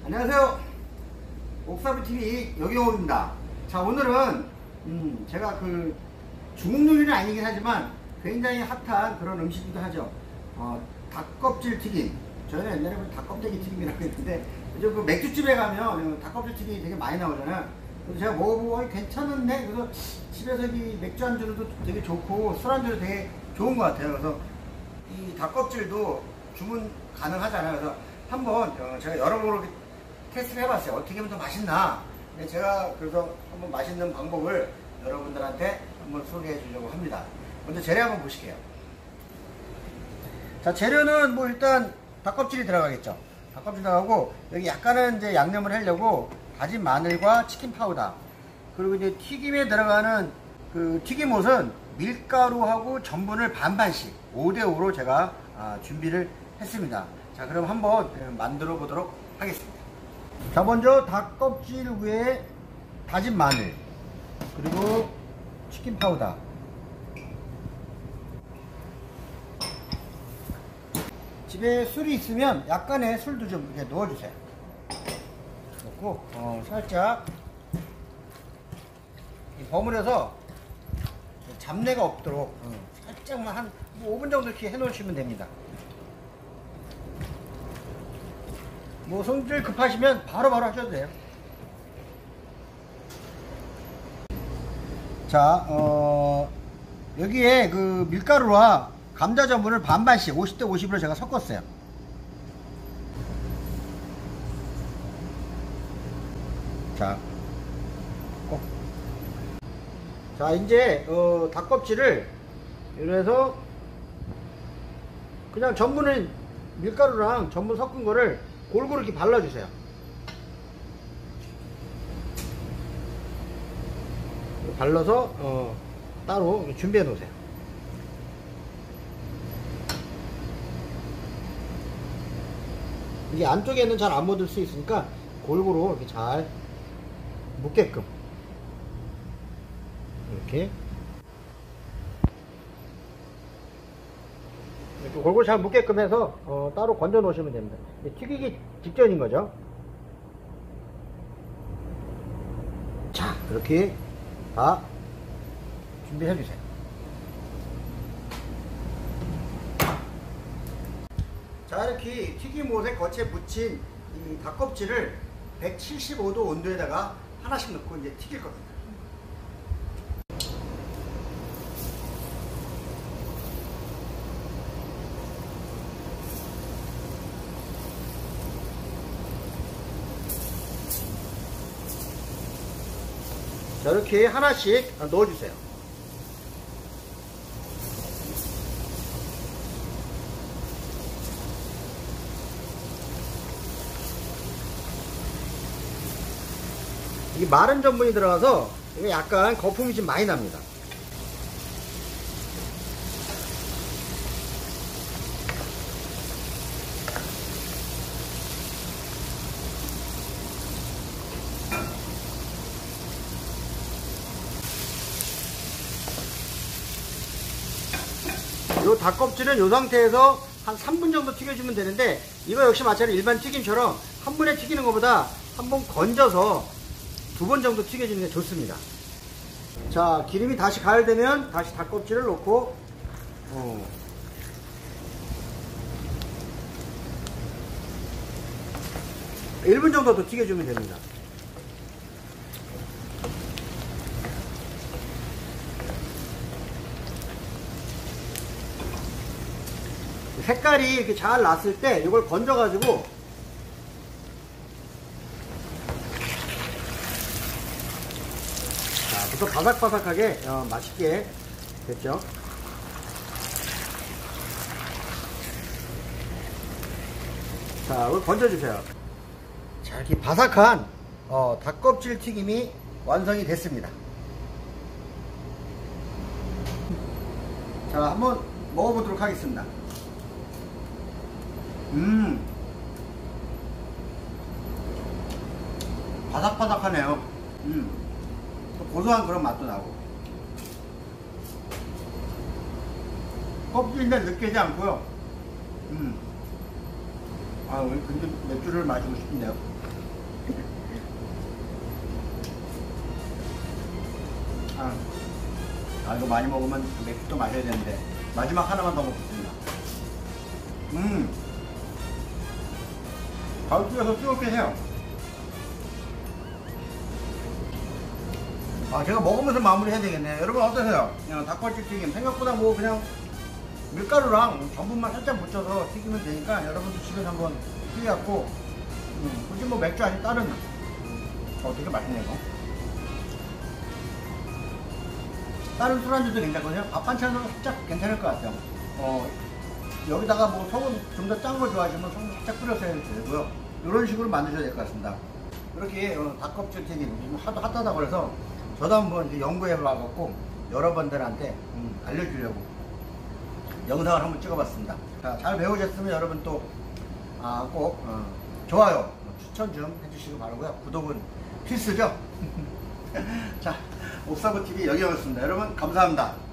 안녕하세요. 옥사부TV 여기호입니다. 자, 오늘은 제가 중국 요리는 아니긴 하지만 굉장히 핫한 그런 음식이기도 하죠. 닭껍질 튀김. 저희는 옛날에 닭껍데기 튀김이라고 했는데 요즘 그 맥주집에 가면 닭껍질 튀김이 되게 많이 나오잖아요. 그래서 제가 먹어보고 괜찮은데, 그래서 집에서 이 맥주 안주로도 되게 좋고 술 안주로 되게 좋은 것 같아요. 그래서 이 닭껍질도 주문 가능하잖아요. 그래서 한번 제가 여러모로 테스트를 해봤어요. 어떻게 하면 더 맛있나. 제가 그래서 한번 맛있는 방법을 여러분들한테 한번 소개해 주려고 합니다. 먼저 재료 한번 보실게요. 자, 재료는 뭐 일단 닭껍질이 들어가겠죠. 닭껍질 들어가고, 여기 약간은 이제 양념을 하려고 다진 마늘과 치킨 파우더, 그리고 이제 튀김에 들어가는 그 튀김옷은 밀가루하고 전분을 반반씩 5대5로 제가 준비를 했습니다. 자, 그럼 한번 만들어 보도록 하겠습니다. 자, 먼저 닭껍질 위에 다진 마늘, 그리고 치킨 파우더, 집에 술이 있으면 약간의 술도 좀 이렇게 넣어주세요. 넣고 살짝 버무려서 잡내가 없도록 살짝만 한 5분 정도 이렇게 해 놓으시면 됩니다. 뭐 성질 급하시면 바로바로 하셔도 돼요. 자, 여기에 그 밀가루와 감자 전분을 반반씩 50대 50으로 제가 섞었어요. 자, 자, 이제 닭껍질을 이래서 그냥 전분을 밀가루랑 전분 섞은 거를 골고루 이렇게 발라주세요. 발라서 따로 준비해 놓으세요. 이게 안쪽에는 잘 안 묻을 수 있으니까 골고루 이렇게 잘 묻게끔 이렇게 골고루 잘 묻게끔 해서 따로 건져 놓으시면 됩니다. 튀기기 직전인 거죠. 자, 이렇게 다 준비해 주세요. 자, 이렇게 튀김옷에 겉에 묻힌 이 닭껍질을 175도 온도에다가 하나씩 넣고 이제 튀길 겁니다. 자, 이렇게 하나씩 넣어주세요. 이게 마른 전분이 들어가서 이게 약간 거품이 좀 많이 납니다. 요 닭껍질은 요 상태에서 한 3분 정도 튀겨주면 되는데, 이거 역시 마찬가지로 일반 튀김처럼 한 번에 튀기는 것보다 한 번 건져서 2번 정도 튀겨주는 게 좋습니다. 자, 기름이 다시 가열되면 다시 닭껍질을 넣고 1분 정도 더 튀겨주면 됩니다. 색깔이 이렇게 잘 났을 때 이걸 건져가지고 자, 부터 바삭바삭하게 맛있게 됐죠. 자, 이걸 건져주세요. 자, 이렇게 바삭한 닭껍질 튀김이 완성이 됐습니다. 자, 한번 먹어보도록 하겠습니다. 바삭바삭하네요. 고소한 그런 맛도 나고, 껍질인데 느끼지 않고요. 아, 근데 맥주를 마시고 싶네요. 이거 많이 먹으면 맥주도 마셔야 되는데 마지막 하나만 더 먹겠습니다. 가루튀겨서 뜨겁게 해요. 제가 먹으면서 마무리 해야 되겠네. 여러분 어떠세요? 닭발집 튀김 생각보다 뭐 그냥 밀가루랑 전분만 살짝 묻혀서 튀기면 되니까 여러분도 집에서 한번 튀겨갖고 굳이 뭐 맥주 아닌 다른 되게 맛있네 이거. 다른 술안주도 괜찮거든요. 밥 반찬으로 살짝 괜찮을 것 같아요. 여기다가 뭐 소금 좀 더 짠 거 좋아하시면 소금 살짝 뿌려서 해도 되고요. 이런 식으로 만드셔야 될 것 같습니다. 이렇게 닭껍질 튀김 하도 핫하다고 그래서 저도 한번 이제 연구해 봐갖고 여러분들한테 알려주려고 영상을 한번 찍어봤습니다. 자, 잘 배우셨으면 여러분 또 꼭 좋아요 추천 좀 해주시기 바라고요. 구독은 필수죠. 자, 옥사부TV 여기였습니다. 여러분 감사합니다.